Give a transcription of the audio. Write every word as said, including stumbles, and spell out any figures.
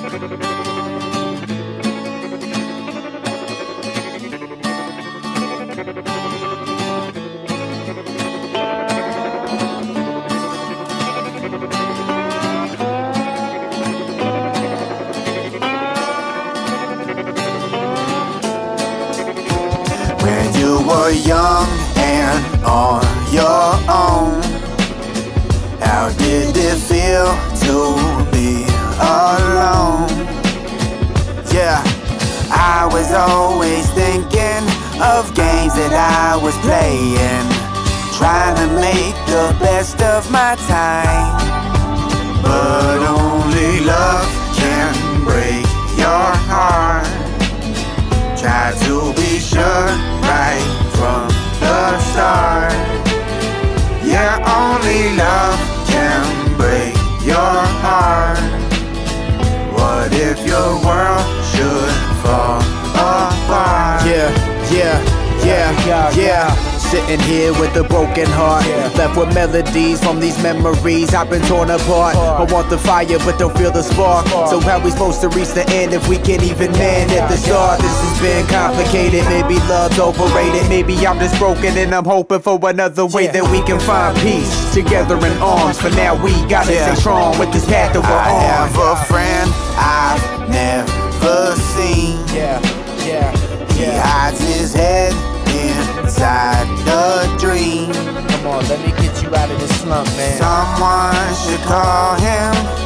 When you were young and on your own, how did it feel to be alone? Yeah, I was always thinking of games that I was playing, trying to make the best of my time. But only love can break your heart. Try to be sure right from the start. Yeah, only love can break your heart. What if your world should fall apart? Yeah, yeah, yeah, yeah, yeah. Sitting here with a broken heart, left with melodies from these memories I've been torn apart. I want the fire but don't feel the spark. So how we supposed to reach the end if we can't even mend at the start? This has been complicated, maybe love's overrated. Maybe I'm just broken and I'm hoping for another way that we can find peace together in arms. For now we gotta stay strong with this path that we're I on. I have a friend I've never seen. Yeah, yeah, yeah. He hides his head inside the dream. Come on, let me get you out of this slump, man. Someone should call him